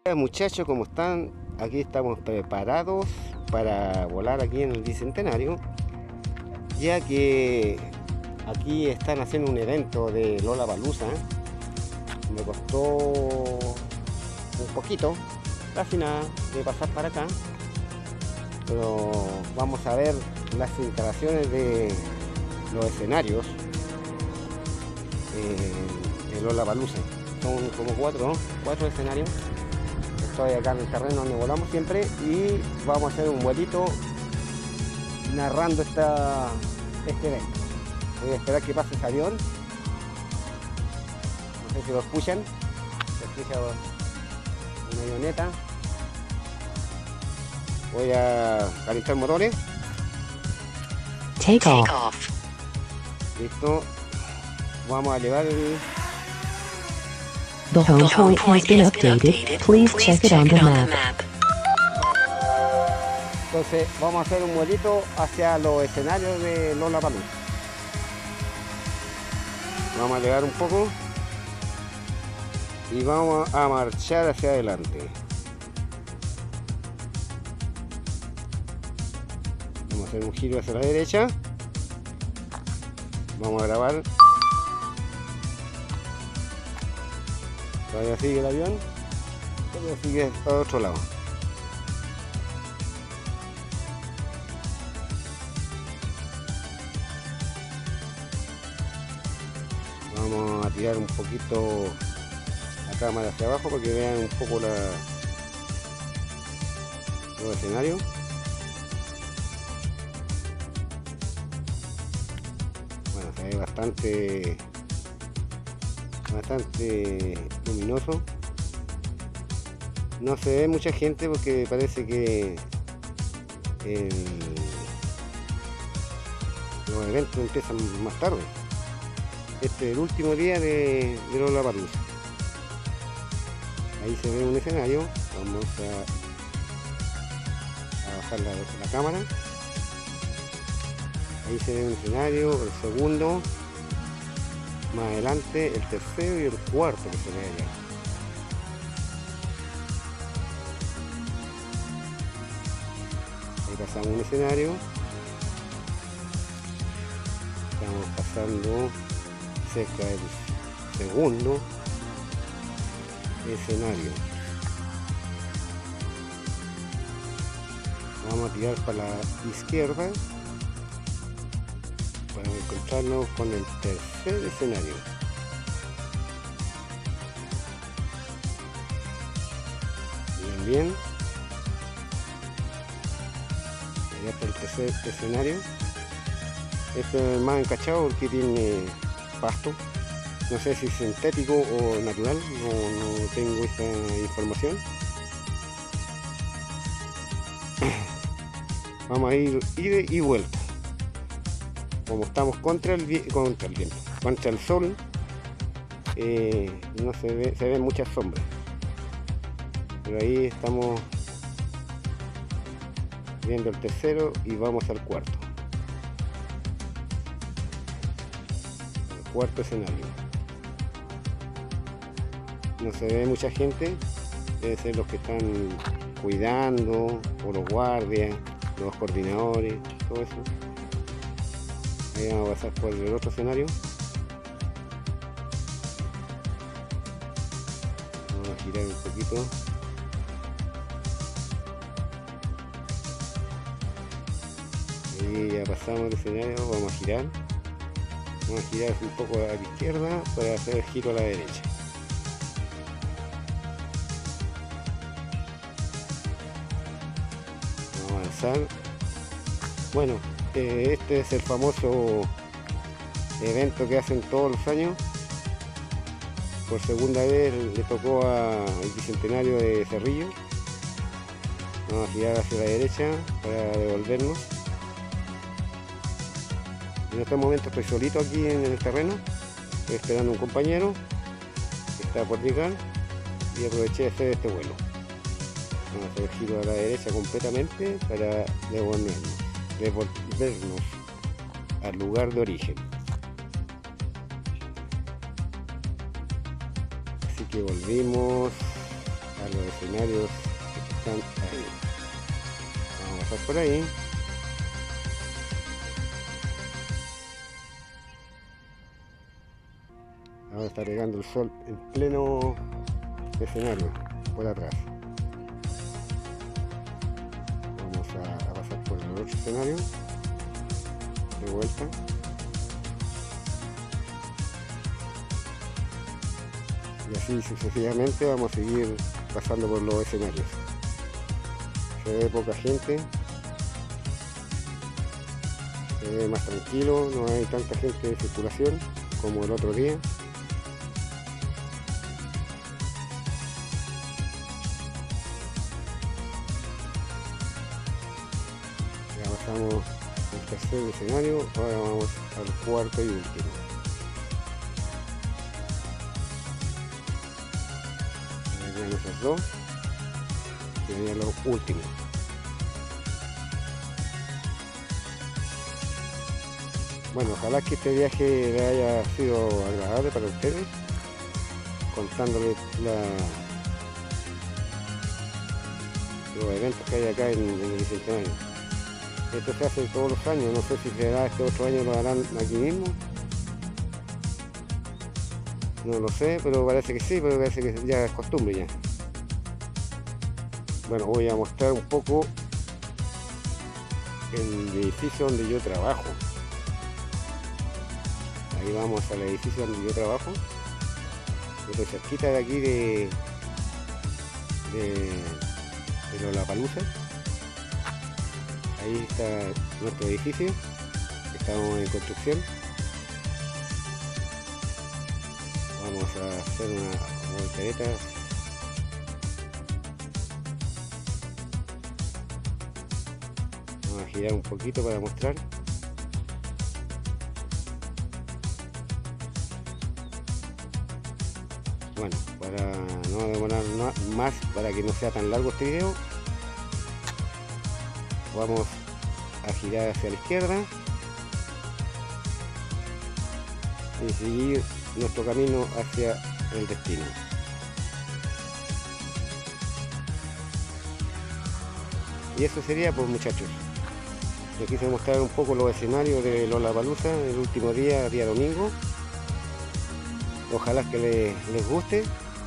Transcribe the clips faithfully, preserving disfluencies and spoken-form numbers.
Hola muchachos, ¿cómo están? Aquí estamos preparados para volar aquí en el Bicentenario, ya que aquí están haciendo un evento de Lollapalooza. Me costó un poquito, casi nada, de pasar para acá, pero vamos a ver las instalaciones de los escenarios eh, de Lollapalooza. Son como cuatro, ¿no? cuatro escenarios. Estoy acá en el terreno donde volamos siempre y vamos a hacer un vuelito narrando esta, este evento. Voy a esperar que pase ese avión. No sé si lo escuchan. Se escucha una avioneta. Voy a calentar motores. Take off. Listo. Vamos a llevar el... The home point has been updated. Please check it on the map. Entonces vamos a hacer un vuelito hacia los escenarios de Lollapalooza. Vamos a llegar un poco y vamos a marchar hacia adelante. Vamos a hacer un giro hacia la derecha. Vamos a grabar. Todavía sigue el avión, todavía sigue al otro lado. Vamos a tirar un poquito la cámara hacia abajo para que vean un poco la, los escenarios. Bueno, se ve bastante bastante luminoso. No se ve mucha gente porque parece que el, los eventos empiezan más tarde. Este es el último día de, de Lollapalooza. Ahí se ve un escenario. Vamos a, a bajar la, la cámara. Ahí se ve un escenario, el segundo. Más adelante el tercero y el cuarto que se ve allá. Ahí pasamos un escenario. Estamos pasando cerca del segundo escenario. Vamos a tirar para la izquierda para encontrarnos con el tercer escenario. Bien, bien. Ya está el tercer escenario. Este es el más encachado porque tiene pasto. No sé si es sintético o natural, no, no tengo esta información. Vamos a ir ida y vuelta. Como estamos contra el, contra el viento, contra el sol, eh, no se ve, se ven muchas sombras, pero ahí estamos viendo el tercero y vamos al cuarto, el cuarto escenario. No se ve mucha gente, debe ser los que están cuidando, o los guardias, los coordinadores, todo eso. Ahí vamos a pasar por el otro escenario. Vamos a girar un poquito. Ahí ya pasamos el escenario, vamos a girar. Vamos a girar un poco a la izquierda para hacer el giro a la derecha. Vamos a avanzar. Bueno, este es el famoso evento que hacen todos los años. Por segunda vez le tocó al Bicentenario de Cerrillo. Vamos a girar hacia la derecha para devolvernos. En este momento estoy solito aquí en el terreno. Estoy esperando a un compañero que está por llegar y aproveché de hacer este vuelo. Vamos a hacer el giro a la derecha completamente para devolvernos. devolvernos al lugar de origen. Así que volvimos a los escenarios que están ahí. Vamos a pasar por ahí. Ahora está pegando el sol en pleno escenario, por atrás. Vamos a, a pasar por el otro escenario, de vuelta. Y así sucesivamente vamos a seguir pasando por los escenarios. Se ve poca gente, se ve más tranquilo, no hay tanta gente de circulación como el otro día. Ya pasamos el tercer escenario, ahora vamos al cuarto y último. Esos dos serían los últimos. Bueno, ojalá que este viaje le haya sido agradable para ustedes, contándoles la, los eventos que hay acá en, en el Bicentenario. Esto se hace todos los años, no sé si será este otro año, lo harán aquí mismo. No lo sé, pero parece que sí, pero parece que ya es costumbre ya. Bueno, voy a mostrar un poco el edificio donde yo trabajo. Ahí vamos al edificio donde yo trabajo. Estoy cerquita de aquí de, de, de Lollapalooza. Ahí está nuestro edificio. Estamos en construcción. Vamos a hacer una voltereta. Vamos a girar un poquito para mostrar. Bueno, para no demorar más, para que no sea tan largo este video, vamos a girar hacia la izquierda y seguir nuestro camino hacia el destino. Y eso sería, pues, muchachos. Les quise mostrar un poco los escenarios de Lollapalooza el último día, día domingo. Ojalá que les, les guste.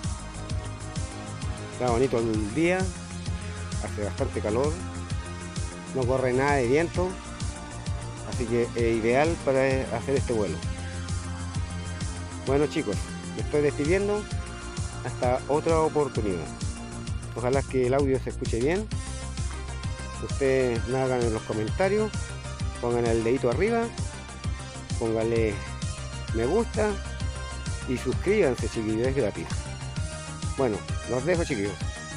Está bonito el día, hace bastante calor, no corre nada de viento, así que es ideal para hacer este vuelo. Bueno, chicos, me estoy despidiendo, hasta otra oportunidad. Ojalá que el audio se escuche bien. Ustedes me hagan en los comentarios, pongan el dedito arriba, pónganle me gusta y suscríbanse, chiquillos, es gratis. Bueno, los dejo, chiquillos.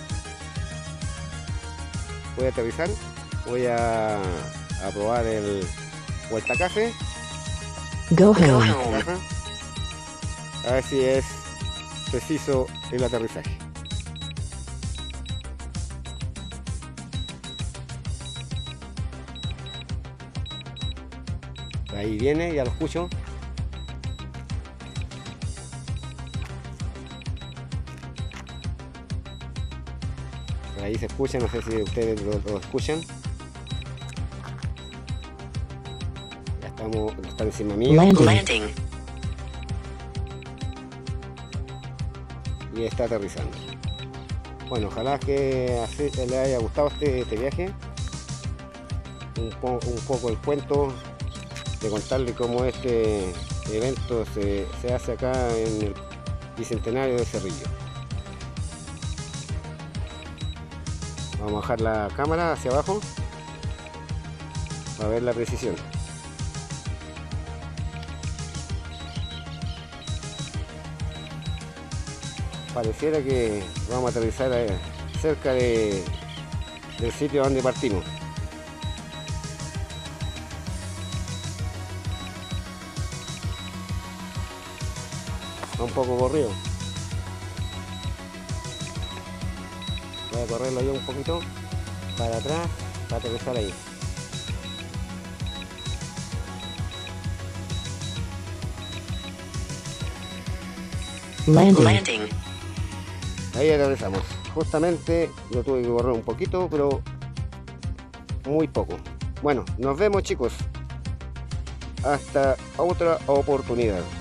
Voy a aterrizar, voy a, a probar el vuelta café. Go home. A ver si es preciso el aterrizaje. Ahí viene, ya lo escucho. Por ahí se escucha, no sé si ustedes lo, lo escuchan. Ya estamos, está encima mío. Landing. Y está aterrizando. Bueno, ojalá que así le haya gustado este, este viaje. Un, po, un poco el cuento de contarle cómo este evento se, se hace acá en el Bicentenario de Cerrillo. Vamos a bajar la cámara hacia abajo para ver la precisión. Pareciera que vamos a aterrizar cerca de, del sitio donde partimos. Un poco corrido. Voy a correrlo yo un poquito para atrás para aterrizar ahí. Landing. Ahí aterrizamos. Justamente lo tuve que borrar un poquito, pero muy poco. Bueno, nos vemos chicos. Hasta otra oportunidad.